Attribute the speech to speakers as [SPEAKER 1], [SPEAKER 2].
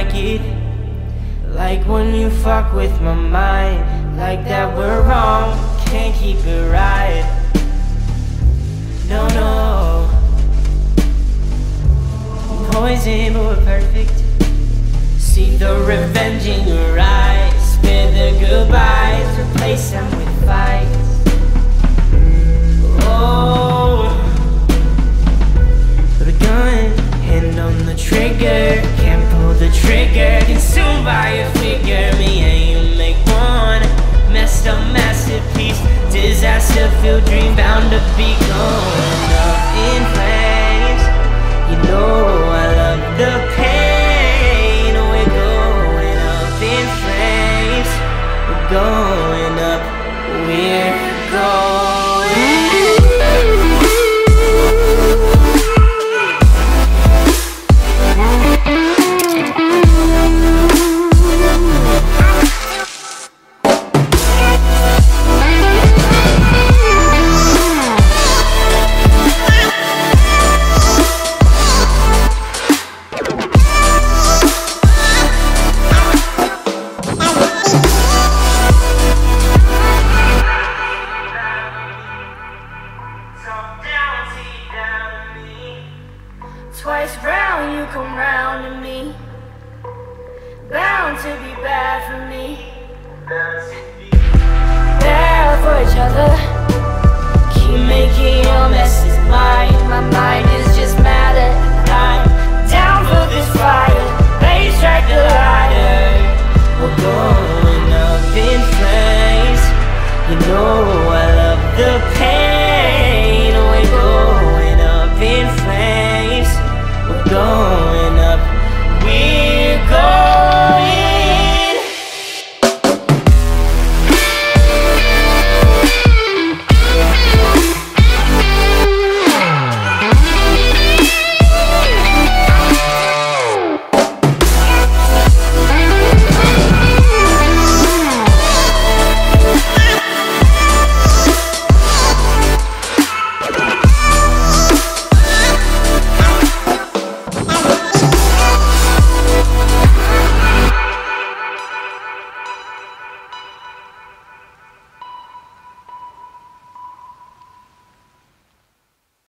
[SPEAKER 1] like it. Like when you fuck with my mind, like that we're wrong, can't keep it right. No, no. Poison, but we're perfect. See the revenge in your eyes. Spare the goodbyes, replace them with fights. Oh, put a gun, hand on the trigger. Can't pull the trigger, consumed by a figure. Me and you make one messed up masterpiece. Disaster-filled dream bound to be going up in flames. You know I love the pain. We're going up in flames. We're going up, we're going.
[SPEAKER 2] Twice round, you come round to me. Bound to be bad for me. Bad for each other. Keep making your messes mine. My mind is just mad at the night. Down for this fire. They strike the lighter.
[SPEAKER 1] We're going up in flames. You know I love the pain. We're going up in flames. We're going